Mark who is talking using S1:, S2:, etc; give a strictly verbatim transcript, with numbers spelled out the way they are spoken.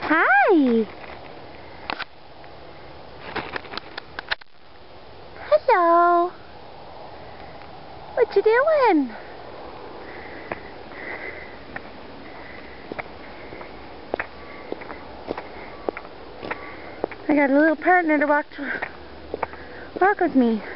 S1: Hi. Hello. What you doing? I got a little partner to walk to walk with me.